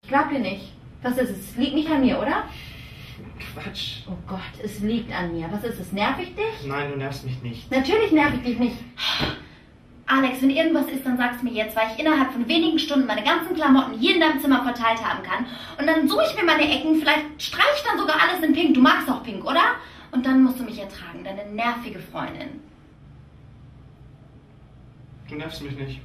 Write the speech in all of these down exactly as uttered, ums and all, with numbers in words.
Ich glaub dir nicht. Was ist es? Es liegt nicht an mir, oder? Quatsch. Oh Gott, es liegt an mir. Was ist es? Nerv ich dich? Nein, du nervst mich nicht. Natürlich nerv ich dich nicht. Alex, wenn irgendwas ist, dann sag's mir jetzt, weil ich innerhalb von wenigen Stunden meine ganzen Klamotten hier in deinem Zimmer verteilt haben kann. Und dann suche ich mir meine Ecken, vielleicht streiche ich dann sogar alles in Pink. Du magst auch Pink, oder? Und dann musst du mich ertragen, deine nervige Freundin. Du nervst mich nicht.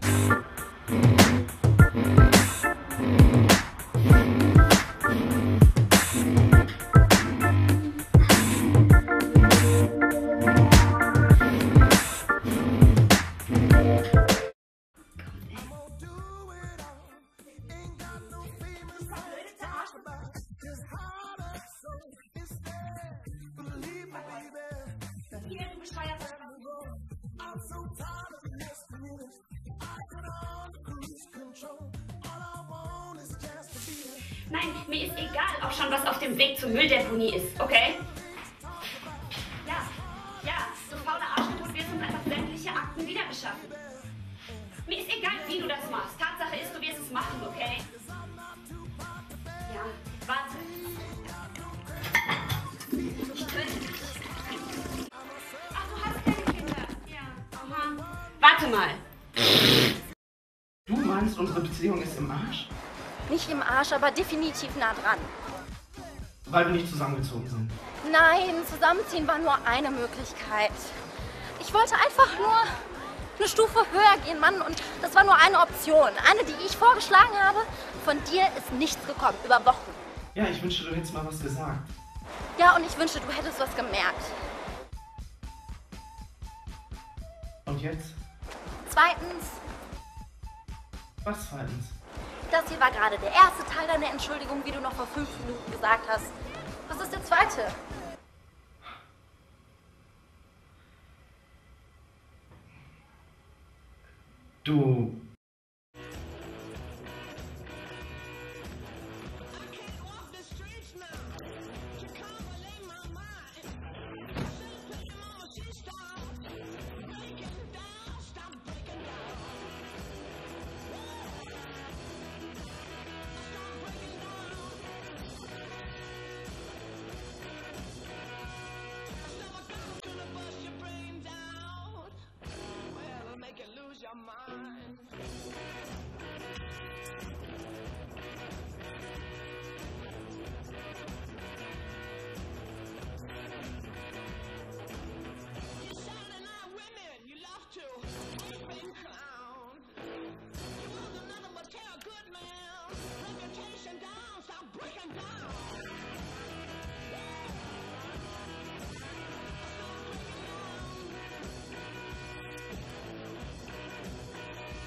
Nein, mir ist egal, ob schon was auf dem Weg zur Mülldeponie ist, okay? Ja, ja, du faule Arschloch, wirst uns einfach sämtliche Akten wieder beschaffen. Mir ist egal, wie du das machst. Tatsache ist, du wirst es machen, okay? Ja, warte. Ich töte dich. Ach, du hast keine Kinder. Ja, aha. Warte mal. Du meinst, unsere Beziehung ist im Arsch? Nicht im Arsch, aber definitiv nah dran. Weil wir nicht zusammengezogen sind. Nein, zusammenziehen war nur eine Möglichkeit. Ich wollte einfach nur eine Stufe höher gehen, Mann, und das war nur eine Option. Eine, die ich vorgeschlagen habe. Von dir ist nichts gekommen, über Wochen. Ja, ich wünschte, du hättest mal was gesagt. Ja, und ich wünschte, du hättest was gemerkt. Und jetzt? Zweitens, Was zweitens? das hier war gerade der erste Teil deiner Entschuldigung, wie du noch vor fünf Minuten gesagt hast. Was ist der zweite? Du...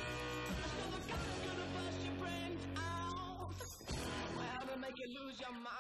Lose your mind.